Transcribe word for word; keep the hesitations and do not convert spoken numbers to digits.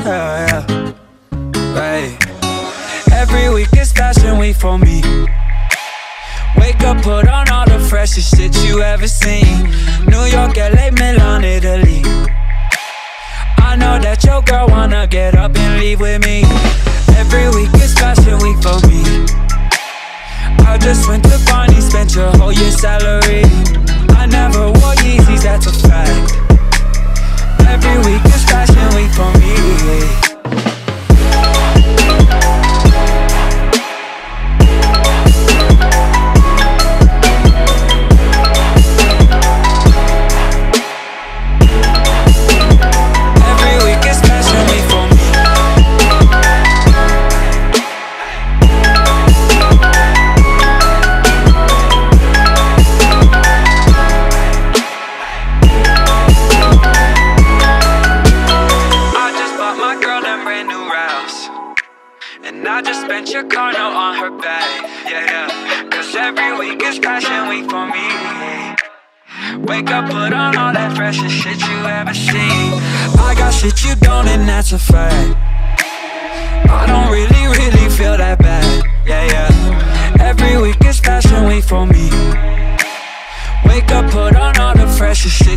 yeah, yeah. Right. Every week is fashion week for me. Wake up, put on all the freshest shit you ever seen. New York, L A, Milan, Italy. I know that your girl wanna get up and leave with me. Every week is fashion week for me. I just went to Barney, spent your whole year's salary. I never wore Yeezys, that's a fact. Every week is fashion week for me. And I just spent your car note on her bag, yeah, yeah. Cause every week is fashion week for me. Wake up, put on all that freshest shit you ever seen. I got shit you don't, and that's a fact. I don't really, really feel that bad, yeah, yeah. Every week is fashion week for me. Wake up, put on all the freshest shit